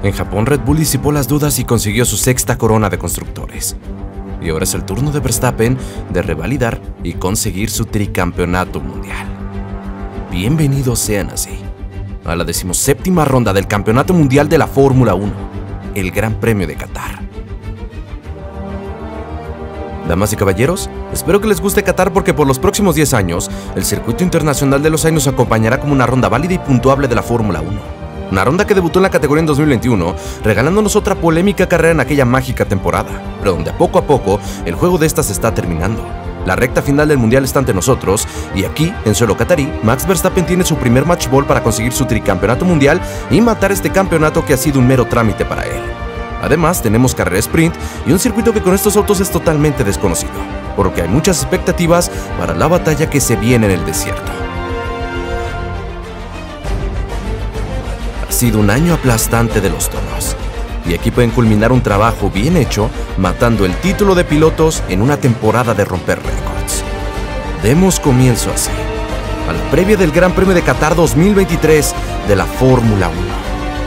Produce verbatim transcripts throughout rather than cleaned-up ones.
En Japón, Red Bull disipó las dudas y consiguió su sexta corona de constructores. Y ahora es el turno de Verstappen de revalidar y conseguir su tricampeonato mundial. Bienvenidos sean así a la decimoséptima ronda del Campeonato Mundial de la Fórmula uno, el Gran Premio de Qatar. Damas y caballeros, espero que les guste Qatar porque por los próximos diez años, el circuito internacional de Los Ángeles nos acompañará como una ronda válida y puntuable de la Fórmula uno. Una ronda que debutó en la categoría en dos mil veintiuno, regalándonos otra polémica carrera en aquella mágica temporada, pero donde poco a poco el juego de esta se está terminando. La recta final del mundial está ante nosotros, y aquí, en suelo catarí, Max Verstappen tiene su primer match ball para conseguir su tricampeonato mundial y matar este campeonato que ha sido un mero trámite para él. Además, tenemos carrera sprint y un circuito que con estos autos es totalmente desconocido, por lo que hay muchas expectativas para la batalla que se viene en el desierto. Ha sido un año aplastante de los toros, y aquí pueden culminar un trabajo bien hecho, matando el título de pilotos en una temporada de romper récords. Demos comienzo así a la previa del Gran Premio de Qatar dos mil veintitrés de la Fórmula uno.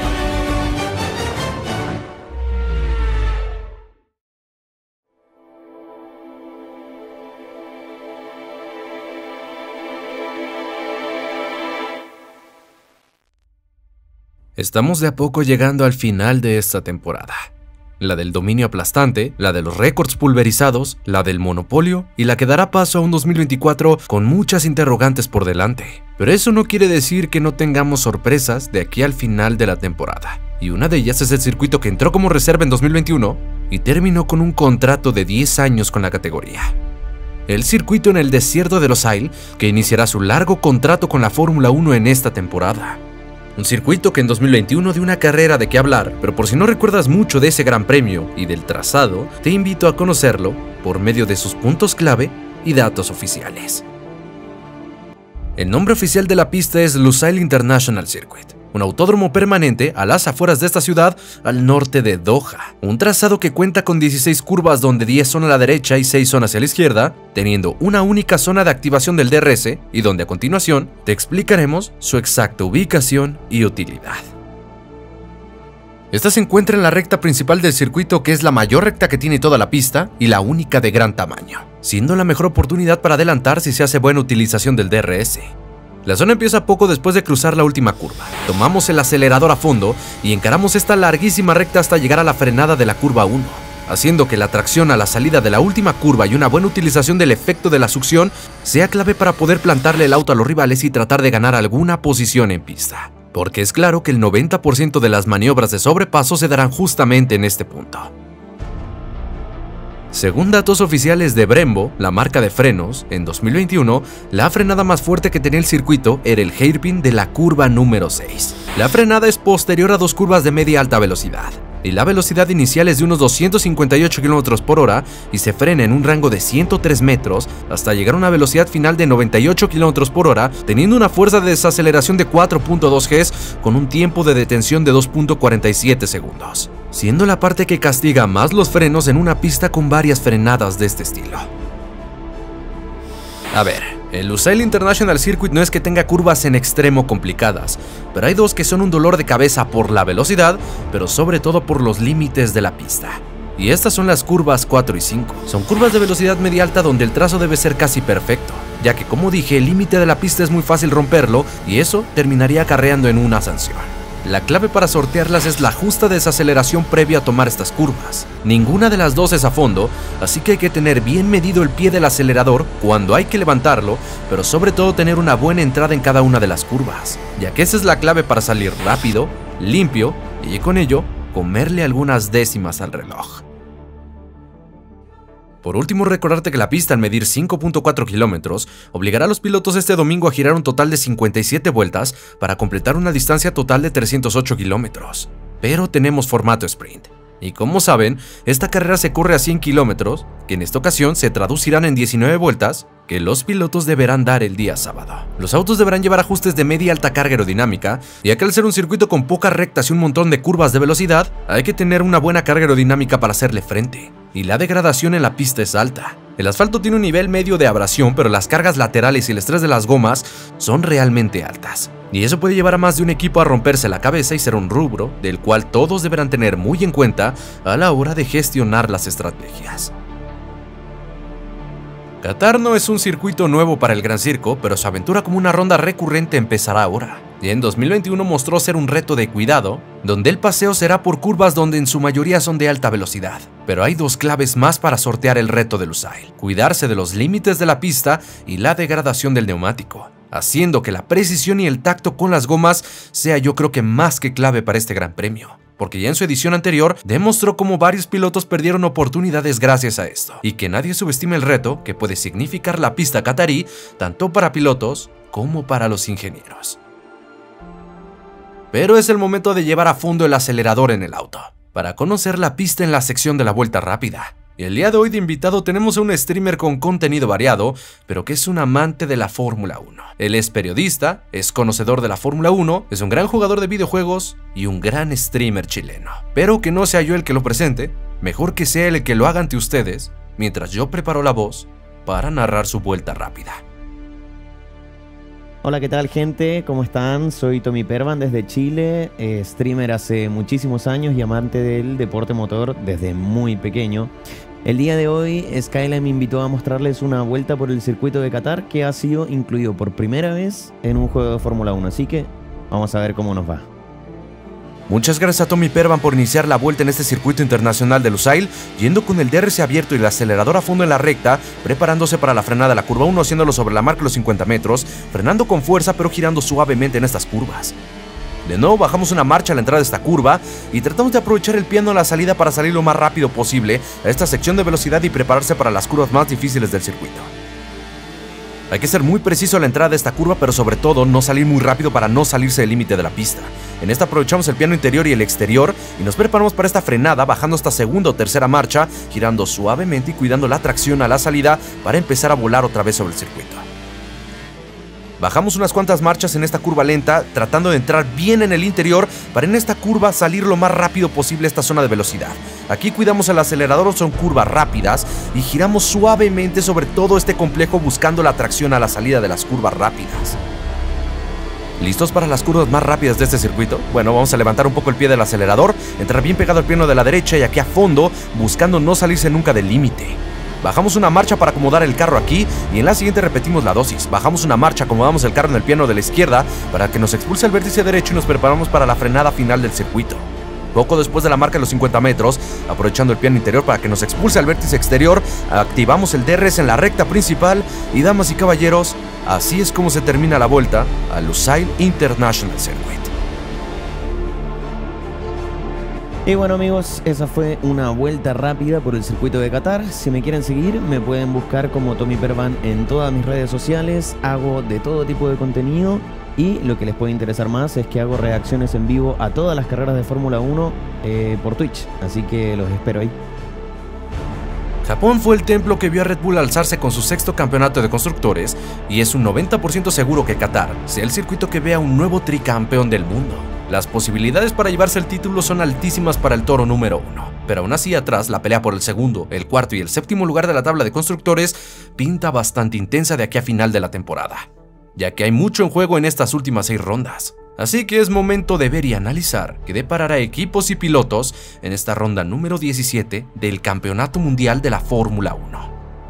Estamos de a poco llegando al final de esta temporada. La del dominio aplastante, la de los récords pulverizados, la del monopolio y la que dará paso a un dos mil veinticuatro con muchas interrogantes por delante. Pero eso no quiere decir que no tengamos sorpresas de aquí al final de la temporada. Y una de ellas es el circuito que entró como reserva en dos mil veintiuno y terminó con un contrato de diez años con la categoría. El circuito en el desierto de Los Ángeles, que iniciará su largo contrato con la Fórmula uno en esta temporada. Un circuito que en dos mil veintiuno dio una carrera de qué hablar, pero por si no recuerdas mucho de ese gran premio y del trazado, te invito a conocerlo por medio de sus puntos clave y datos oficiales. El nombre oficial de la pista es Lusail International Circuit, un autódromo permanente a las afueras de esta ciudad al norte de Doha. Un trazado que cuenta con dieciséis curvas donde diez son a la derecha y seis son hacia la izquierda, teniendo una única zona de activación del D R S y donde a continuación te explicaremos su exacta ubicación y utilidad. Esta se encuentra en la recta principal del circuito, que es la mayor recta que tiene toda la pista y la única de gran tamaño, siendo la mejor oportunidad para adelantar si se hace buena utilización del D R S. La zona empieza poco después de cruzar la última curva. Tomamos el acelerador a fondo y encaramos esta larguísima recta hasta llegar a la frenada de la curva uno, haciendo que la tracción a la salida de la última curva y una buena utilización del efecto de la succión sea clave para poder plantarle el auto a los rivales y tratar de ganar alguna posición en pista. Porque es claro que el noventa por ciento de las maniobras de sobrepaso se darán justamente en este punto. Según datos oficiales de Brembo, la marca de frenos, en dos mil veintiuno, la frenada más fuerte que tenía el circuito era el hairpin de la curva número seis. La frenada es posterior a dos curvas de media alta velocidad, y la velocidad inicial es de unos doscientos cincuenta y ocho kilómetros por hora y se frena en un rango de ciento tres metros hasta llegar a una velocidad final de noventa y ocho kilómetros por hora, teniendo una fuerza de desaceleración de cuatro punto dos Gs con un tiempo de detención de dos punto cuarenta y siete segundos, siendo la parte que castiga más los frenos en una pista con varias frenadas de este estilo. A ver, el Lusail International Circuit no es que tenga curvas en extremo complicadas, pero hay dos que son un dolor de cabeza por la velocidad, pero sobre todo por los límites de la pista. Y estas son las curvas cuatro y cinco. Son curvas de velocidad media alta donde el trazo debe ser casi perfecto, ya que como dije, el límite de la pista es muy fácil romperlo y eso terminaría acarreando en una sanción. La clave para sortearlas es la justa desaceleración previa a tomar estas curvas. Ninguna de las dos es a fondo, así que hay que tener bien medido el pie del acelerador cuando hay que levantarlo, pero sobre todo tener una buena entrada en cada una de las curvas, ya que esa es la clave para salir rápido, limpio y con ello comerle algunas décimas al reloj. Por último, recordarte que la pista, al medir cinco punto cuatro kilómetros, obligará a los pilotos este domingo a girar un total de cincuenta y siete vueltas para completar una distancia total de trescientos ocho kilómetros. Pero tenemos formato sprint. Y como saben, esta carrera se corre a cien kilómetros, que en esta ocasión se traducirán en diecinueve vueltas, que los pilotos deberán dar el día sábado. Los autos deberán llevar ajustes de media y alta carga aerodinámica, ya que al ser un circuito con pocas rectas y un montón de curvas de velocidad, hay que tener una buena carga aerodinámica para hacerle frente. Y la degradación en la pista es alta, El asfalto tiene un nivel medio de abrasión, pero las cargas laterales y el estrés de las gomas son realmente altas. Y eso puede llevar a más de un equipo a romperse la cabeza y ser un rubro del cual todos deberán tener muy en cuenta a la hora de gestionar las estrategias. Qatar no es un circuito nuevo para el Gran Circo, pero su aventura como una ronda recurrente empezará ahora. Y en dos mil veintiuno mostró ser un reto de cuidado, donde el paseo será por curvas donde en su mayoría son de alta velocidad. Pero hay dos claves más para sortear el reto de Lusail: cuidarse de los límites de la pista y la degradación del neumático, haciendo que la precisión y el tacto con las gomas sea, yo creo que más que clave para este gran premio. Porque ya en su edición anterior demostró cómo varios pilotos perdieron oportunidades gracias a esto, y que nadie subestime el reto que puede significar la pista catarí, tanto para pilotos como para los ingenieros. Pero es el momento de llevar a fondo el acelerador en el auto, para conocer la pista en la sección de la vuelta rápida. Y el día de hoy de invitado tenemos a un streamer con contenido variado, pero que es un amante de la Fórmula uno. Él es periodista, es conocedor de la Fórmula uno, es un gran jugador de videojuegos y un gran streamer chileno. Pero que no sea yo el que lo presente, mejor que sea el que lo haga ante ustedes, mientras yo preparo la voz para narrar su vuelta rápida. Hola, ¿qué tal, gente? ¿Cómo están? Soy Tommy Pervan desde Chile, eh, streamer hace muchísimos años y amante del deporte motor desde muy pequeño. El día de hoy Skyline me invitó a mostrarles una vuelta por el circuito de Qatar que ha sido incluido por primera vez en un juego de Fórmula uno, así que vamos a ver cómo nos va. Muchas gracias a Tommy Pervan por iniciar la vuelta en este circuito internacional de Lusail, yendo con el D R S abierto y el acelerador a fondo en la recta, preparándose para la frenada de la curva uno, haciéndolo sobre la marca de los cincuenta metros, frenando con fuerza pero girando suavemente en estas curvas. De nuevo bajamos una marcha a la entrada de esta curva y tratamos de aprovechar el piano a la salida para salir lo más rápido posible a esta sección de velocidad y prepararse para las curvas más difíciles del circuito. Hay que ser muy preciso a la entrada de esta curva, pero sobre todo no salir muy rápido para no salirse del límite de la pista. En esta aprovechamos el piano interior y el exterior y nos preparamos para esta frenada bajando esta segunda o tercera marcha, girando suavemente y cuidando la tracción a la salida para empezar a volar otra vez sobre el circuito. Bajamos unas cuantas marchas en esta curva lenta, tratando de entrar bien en el interior para en esta curva salir lo más rápido posible a esta zona de velocidad. Aquí cuidamos el acelerador, son curvas rápidas y giramos suavemente sobre todo este complejo buscando la tracción a la salida de las curvas rápidas. ¿Listos para las curvas más rápidas de este circuito? Bueno, vamos a levantar un poco el pie del acelerador, entrar bien pegado al piano de la derecha y aquí a fondo, buscando no salirse nunca del límite. Bajamos una marcha para acomodar el carro aquí y en la siguiente repetimos la dosis. Bajamos una marcha, acomodamos el carro en el piano de la izquierda para que nos expulse el vértice derecho y nos preparamos para la frenada final del circuito. Poco después de la marca de los cincuenta metros, aprovechando el piano interior para que nos expulse al vértice exterior, activamos el D R S en la recta principal y, damas y caballeros, así es como se termina la vuelta al Lusail International Circuit. Y bueno, amigos, esa fue una vuelta rápida por el circuito de Qatar. Si me quieren seguir, me pueden buscar como Tommy Pervan en todas mis redes sociales. Hago de todo tipo de contenido y lo que les puede interesar más es que hago reacciones en vivo a todas las carreras de Fórmula uno eh, por Twitch. Así que los espero ahí. Japón fue el templo que vio a Red Bull alzarse con su sexto campeonato de constructores y es un noventa por ciento seguro que Qatar sea el circuito que vea un nuevo tricampeón del mundo. Las posibilidades para llevarse el título son altísimas para el toro número uno, pero aún así atrás la pelea por el segundo, el cuarto y el séptimo lugar de la tabla de constructores pinta bastante intensa de aquí a final de la temporada, ya que hay mucho en juego en estas últimas seis rondas. Así que es momento de ver y analizar qué deparará equipos y pilotos en esta ronda número diecisiete del Campeonato Mundial de la Fórmula uno.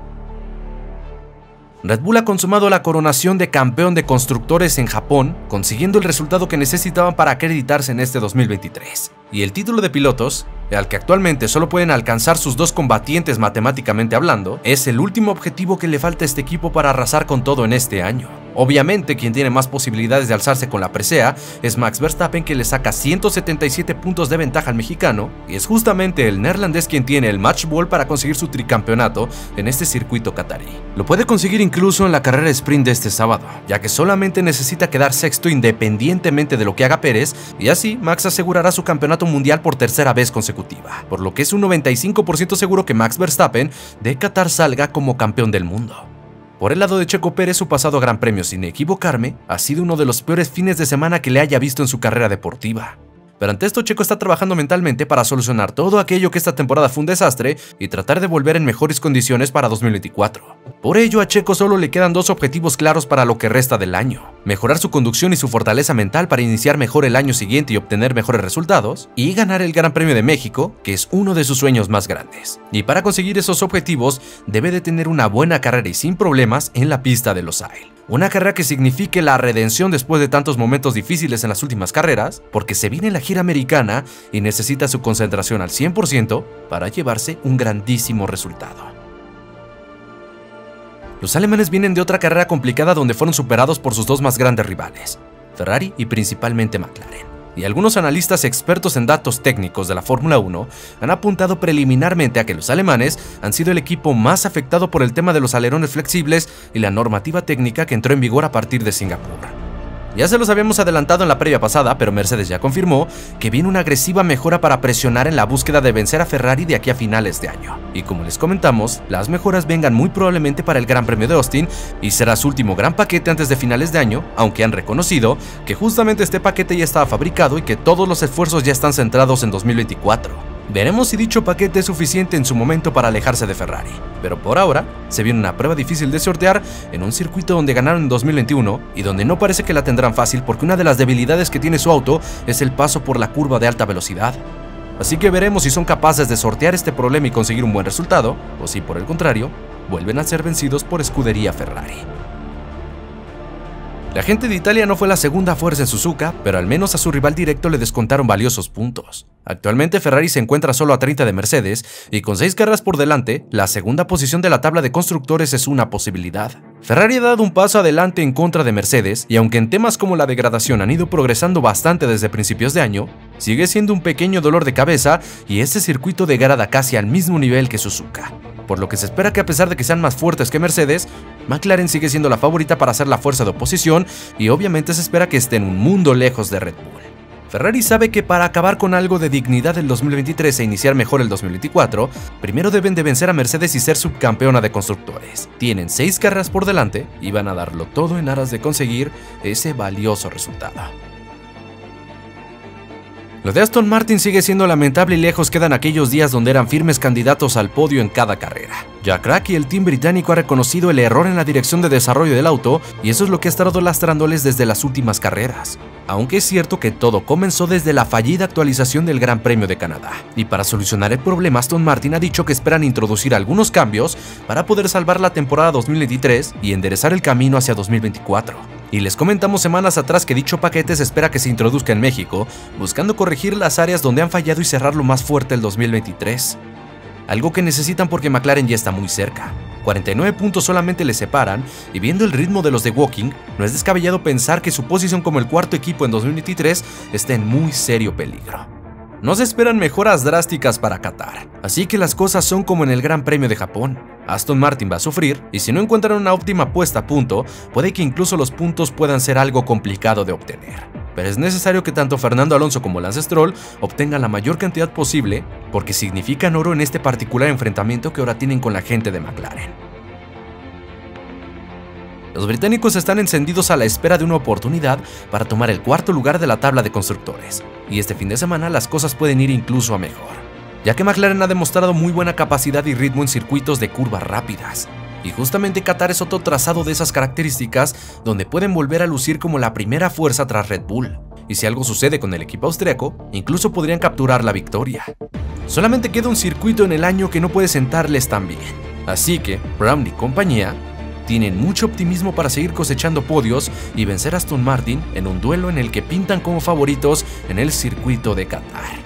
Red Bull ha consumado la coronación de campeón de constructores en Japón, consiguiendo el resultado que necesitaban para acreditarse en este dos mil veintitrés. Y el título de pilotos, al que actualmente solo pueden alcanzar sus dos combatientes matemáticamente hablando, es el último objetivo que le falta a este equipo para arrasar con todo en este año. Obviamente, quien tiene más posibilidades de alzarse con la presea es Max Verstappen, que le saca ciento setenta y siete puntos de ventaja al mexicano, y es justamente el neerlandés quien tiene el match ball para conseguir su tricampeonato en este circuito catarí. Lo puede conseguir incluso en la carrera sprint de este sábado, ya que solamente necesita quedar sexto independientemente de lo que haga Pérez, y así Max asegurará su campeonato mundial por tercera vez consecutiva, por lo que es un noventa y cinco por ciento seguro que Max Verstappen de Qatar salga como campeón del mundo. Por el lado de Checo Pérez, su pasado Gran Premio, sin equivocarme, ha sido uno de los peores fines de semana que le haya visto en su carrera deportiva. Pero ante esto, Checo está trabajando mentalmente para solucionar todo aquello que esta temporada fue un desastre y tratar de volver en mejores condiciones para dos mil veinticuatro. Por ello, a Checo solo le quedan dos objetivos claros para lo que resta del año: mejorar su conducción y su fortaleza mental para iniciar mejor el año siguiente y obtener mejores resultados, y ganar el Gran Premio de México, que es uno de sus sueños más grandes. Y para conseguir esos objetivos, debe de tener una buena carrera y sin problemas en la pista de Losail. Una carrera que signifique la redención después de tantos momentos difíciles en las últimas carreras, porque se viene la gira americana y necesita su concentración al cien por ciento para llevarse un grandísimo resultado. Los alemanes vienen de otra carrera complicada donde fueron superados por sus dos más grandes rivales, Ferrari y principalmente McLaren. Y algunos analistas expertos en datos técnicos de la Fórmula uno han apuntado preliminarmente a que los alemanes han sido el equipo más afectado por el tema de los alerones flexibles y la normativa técnica que entró en vigor a partir de Singapur. Ya se los habíamos adelantado en la previa pasada, pero Mercedes ya confirmó que viene una agresiva mejora para presionar en la búsqueda de vencer a Ferrari de aquí a finales de año. Y como les comentamos, las mejoras vengan muy probablemente para el Gran Premio de Austin y será su último gran paquete antes de finales de año, aunque han reconocido que justamente este paquete ya estaba fabricado y que todos los esfuerzos ya están centrados en dos mil veinticuatro. Veremos si dicho paquete es suficiente en su momento para alejarse de Ferrari, pero por ahora se viene una prueba difícil de sortear en un circuito donde ganaron en dos mil veintiuno y donde no parece que la tendrán fácil porque una de las debilidades que tiene su auto es el paso por la curva de alta velocidad. Así que veremos si son capaces de sortear este problema y conseguir un buen resultado, o si por el contrario, vuelven a ser vencidos por escudería Ferrari. La gente de Italia no fue la segunda fuerza en Suzuka, pero al menos a su rival directo le descontaron valiosos puntos. Actualmente Ferrari se encuentra solo a treinta de Mercedes y con seis carreras por delante, la segunda posición de la tabla de constructores es una posibilidad. Ferrari ha dado un paso adelante en contra de Mercedes y aunque en temas como la degradación han ido progresando bastante desde principios de año, sigue siendo un pequeño dolor de cabeza y este circuito degrada casi al mismo nivel que Suzuka. Por lo que se espera que a pesar de que sean más fuertes que Mercedes, McLaren sigue siendo la favorita para ser la fuerza de oposición y obviamente se espera que estén un mundo lejos de Red Bull. Ferrari sabe que para acabar con algo de dignidad el dos mil veintitrés e iniciar mejor el dos mil veinticuatro, primero deben de vencer a Mercedes y ser subcampeona de constructores. Tienen seis carreras por delante y van a darlo todo en aras de conseguir ese valioso resultado. Lo de Aston Martin sigue siendo lamentable y lejos quedan aquellos días donde eran firmes candidatos al podio en cada carrera. Jack Crack y el team británico ha reconocido el error en la dirección de desarrollo del auto y eso es lo que ha estado lastrándoles desde las últimas carreras. Aunque es cierto que todo comenzó desde la fallida actualización del Gran Premio de Canadá. Y para solucionar el problema, Aston Martin ha dicho que esperan introducir algunos cambios para poder salvar la temporada dos mil veintitrés y enderezar el camino hacia dos mil veinticuatro. Y les comentamos semanas atrás que dicho paquete se espera que se introduzca en México, buscando corregir las áreas donde han fallado y cerrarlo más fuerte el dos mil veintitrés. Algo que necesitan porque McLaren ya está muy cerca. cuarenta y nueve puntos solamente les separan, y viendo el ritmo de los de Woking, no es descabellado pensar que su posición como el cuarto equipo en dos mil veintitrés está en muy serio peligro. No se esperan mejoras drásticas para Qatar, así que las cosas son como en el Gran Premio de Japón. Aston Martin va a sufrir, y si no encuentran una óptima puesta a punto, puede que incluso los puntos puedan ser algo complicado de obtener. Pero es necesario que tanto Fernando Alonso como Lance Stroll obtengan la mayor cantidad posible, porque significan oro en este particular enfrentamiento que ahora tienen con la gente de McLaren. Los británicos están encendidos a la espera de una oportunidad para tomar el cuarto lugar de la tabla de constructores, y este fin de semana las cosas pueden ir incluso a mejor, ya que McLaren ha demostrado muy buena capacidad y ritmo en circuitos de curvas rápidas. Y justamente Qatar es otro trazado de esas características donde pueden volver a lucir como la primera fuerza tras Red Bull. Y si algo sucede con el equipo austriaco, incluso podrían capturar la victoria. Solamente queda un circuito en el año que no puede sentarles tan bien. Así que Brown y compañía tienen mucho optimismo para seguir cosechando podios y vencer a Aston Martin en un duelo en el que pintan como favoritos en el circuito de Qatar.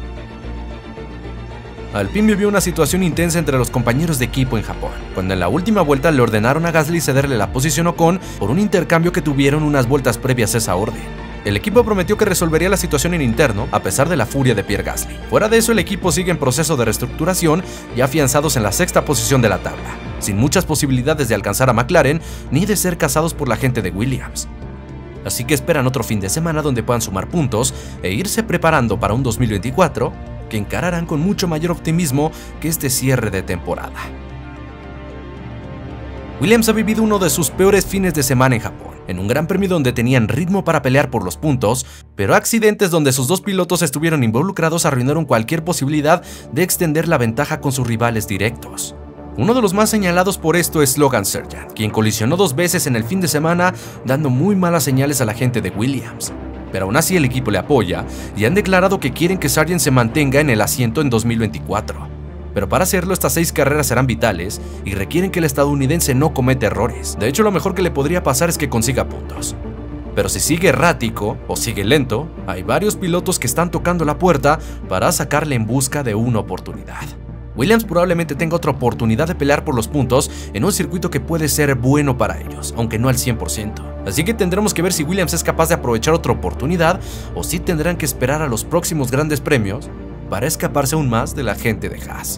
Alpine vivió una situación intensa entre los compañeros de equipo en Japón, cuando en la última vuelta le ordenaron a Gasly cederle la posición a Ocon por un intercambio que tuvieron unas vueltas previas a esa orden. El equipo prometió que resolvería la situación en interno, a pesar de la furia de Pierre Gasly. Fuera de eso, el equipo sigue en proceso de reestructuración y afianzados en la sexta posición de la tabla, sin muchas posibilidades de alcanzar a McLaren ni de ser cazados por la gente de Williams. Así que esperan otro fin de semana donde puedan sumar puntos e irse preparando para un dos mil veinticuatro que encararán con mucho mayor optimismo que este cierre de temporada. Williams ha vivido uno de sus peores fines de semana en Japón, en un gran premio donde tenían ritmo para pelear por los puntos, pero accidentes donde sus dos pilotos estuvieron involucrados arruinaron cualquier posibilidad de extender la ventaja con sus rivales directos. Uno de los más señalados por esto es Logan Sargent, quien colisionó dos veces en el fin de semana, dando muy malas señales a la gente de Williams. Pero aún así el equipo le apoya y han declarado que quieren que Sargent se mantenga en el asiento en dos mil veinticuatro. Pero para hacerlo, estas seis carreras serán vitales y requieren que el estadounidense no cometa errores. De hecho, lo mejor que le podría pasar es que consiga puntos. Pero si sigue errático o sigue lento, hay varios pilotos que están tocando la puerta para sacarle en busca de una oportunidad. Williams probablemente tenga otra oportunidad de pelear por los puntos en un circuito que puede ser bueno para ellos, aunque no al cien por ciento. Así que tendremos que ver si Williams es capaz de aprovechar otra oportunidad o si tendrán que esperar a los próximos grandes premios para escaparse aún más de la gente de Haas.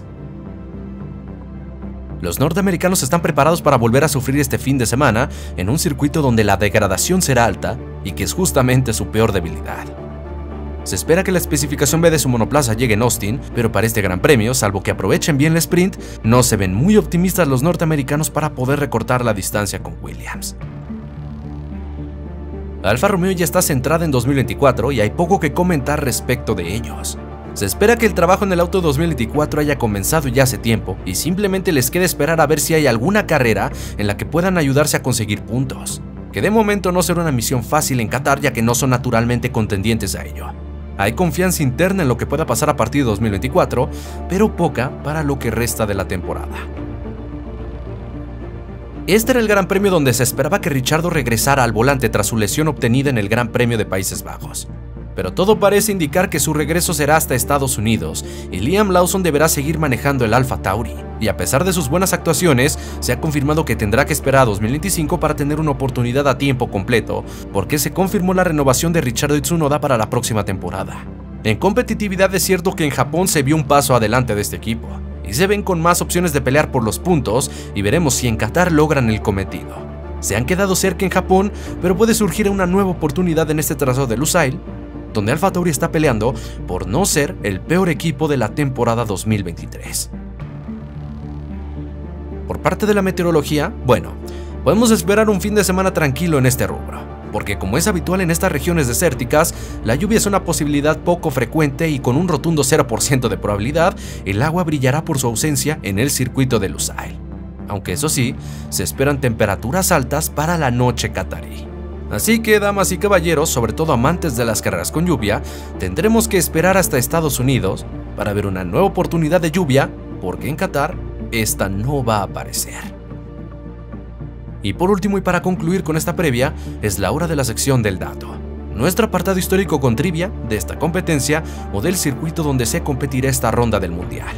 Los norteamericanos están preparados para volver a sufrir este fin de semana en un circuito donde la degradación será alta y que es justamente su peor debilidad. Se espera que la especificación B de su monoplaza llegue en Austin, pero para este gran premio, salvo que aprovechen bien el sprint, no se ven muy optimistas los norteamericanos para poder recortar la distancia con Williams. Alfa Romeo ya está centrada en dos mil veinticuatro y hay poco que comentar respecto de ellos. Se espera que el trabajo en el auto dos mil veinticuatro haya comenzado ya hace tiempo y simplemente les queda esperar a ver si hay alguna carrera en la que puedan ayudarse a conseguir puntos, que de momento no será una misión fácil en Qatar ya que no son naturalmente contendientes a ello. Hay confianza interna en lo que pueda pasar a partir de dos mil veinticuatro, pero poca para lo que resta de la temporada. Este era el Gran Premio donde se esperaba que Ricciardo regresara al volante tras su lesión obtenida en el Gran Premio de Países Bajos. Pero todo parece indicar que su regreso será hasta Estados Unidos y Liam Lawson deberá seguir manejando el Alfa Tauri. Y a pesar de sus buenas actuaciones, se ha confirmado que tendrá que esperar a dos mil veinticinco para tener una oportunidad a tiempo completo, porque se confirmó la renovación de Ricciardo y Tsunoda para la próxima temporada. En competitividad es cierto que en Japón se vio un paso adelante de este equipo, y se ven con más opciones de pelear por los puntos y veremos si en Qatar logran el cometido. Se han quedado cerca en Japón, pero puede surgir una nueva oportunidad en este trazado de Lusail, donde Alfa Tauri está peleando por no ser el peor equipo de la temporada dos mil veintitrés. Por parte de la meteorología, bueno, podemos esperar un fin de semana tranquilo en este rubro, porque como es habitual en estas regiones desérticas, la lluvia es una posibilidad poco frecuente y con un rotundo cero por ciento de probabilidad, el agua brillará por su ausencia en el circuito de Lusail. Aunque eso sí, se esperan temperaturas altas para la noche catarí. Así que, damas y caballeros, sobre todo amantes de las carreras con lluvia, tendremos que esperar hasta Estados Unidos para ver una nueva oportunidad de lluvia, porque en Qatar esta no va a aparecer. Y por último y para concluir con esta previa, es la hora de la sección del dato. Nuestro apartado histórico con trivia de esta competencia o del circuito donde se competirá esta ronda del Mundial.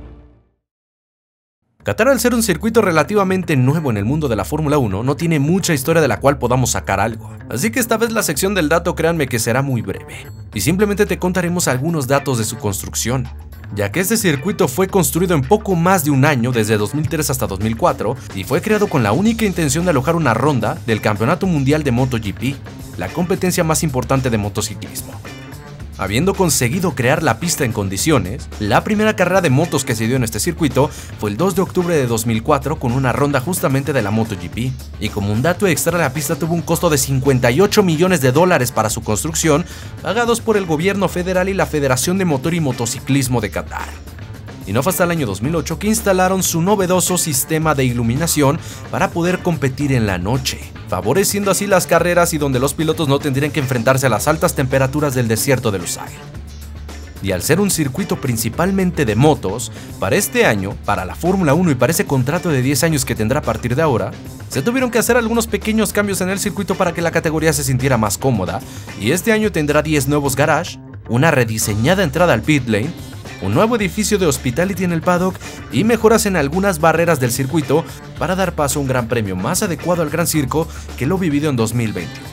Qatar, al ser un circuito relativamente nuevo en el mundo de la Fórmula uno, no tiene mucha historia de la cual podamos sacar algo. Así que esta vez la sección del dato, créanme que será muy breve. Y simplemente te contaremos algunos datos de su construcción, ya que este circuito fue construido en poco más de un año, desde dos mil tres hasta dos mil cuatro, y fue creado con la única intención de alojar una ronda del Campeonato Mundial de MotoGP, la competencia más importante de motociclismo. Habiendo conseguido crear la pista en condiciones, la primera carrera de motos que se dio en este circuito fue el dos de octubre de dos mil cuatro con una ronda justamente de la MotoGP. Y como un dato extra, la pista tuvo un costo de cincuenta y ocho millones de dólares para su construcción, pagados por el gobierno federal y la Federación de Motor y Motociclismo de Qatar. Y no fue hasta el año dos mil ocho que instalaron su novedoso sistema de iluminación para poder competir en la noche, favoreciendo así las carreras y donde los pilotos no tendrían que enfrentarse a las altas temperaturas del desierto de Lusail. Y al ser un circuito principalmente de motos, para este año, para la Fórmula uno y para ese contrato de diez años que tendrá a partir de ahora, se tuvieron que hacer algunos pequeños cambios en el circuito para que la categoría se sintiera más cómoda, y este año tendrá diez nuevos garages, una rediseñada entrada al pit lane, un nuevo edificio de hospitality en el paddock y mejoras en algunas barreras del circuito para dar paso a un gran premio más adecuado al Gran Circo que lo vivido en dos mil veintiuno.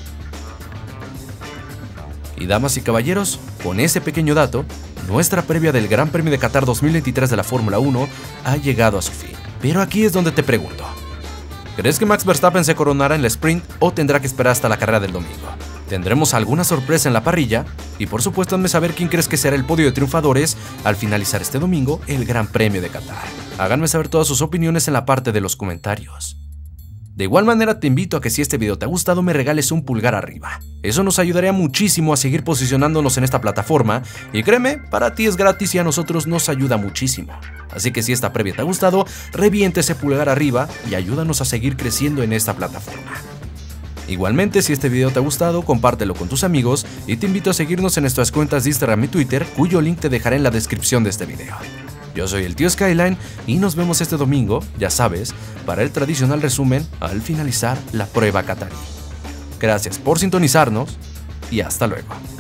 Y damas y caballeros, con ese pequeño dato, nuestra previa del Gran Premio de Qatar dos mil veintitrés de la Fórmula uno ha llegado a su fin. Pero aquí es donde te pregunto, ¿crees que Max Verstappen se coronará en el sprint o tendrá que esperar hasta la carrera del domingo? ¿Tendremos alguna sorpresa en la parrilla? Y por supuesto, hazme saber quién crees que será el podio de triunfadores al finalizar este domingo el Gran Premio de Qatar. Háganme saber todas sus opiniones en la parte de los comentarios. De igual manera te invito a que si este video te ha gustado me regales un pulgar arriba. Eso nos ayudaría muchísimo a seguir posicionándonos en esta plataforma y créeme, para ti es gratis y a nosotros nos ayuda muchísimo. Así que si esta previa te ha gustado, reviente ese pulgar arriba y ayúdanos a seguir creciendo en esta plataforma. Igualmente, si este video te ha gustado, compártelo con tus amigos y te invito a seguirnos en nuestras cuentas de Instagram y Twitter, cuyo link te dejaré en la descripción de este video. Yo soy el tío Skyline y nos vemos este domingo, ya sabes, para el tradicional resumen al finalizar la prueba Qatarí. Gracias por sintonizarnos y hasta luego.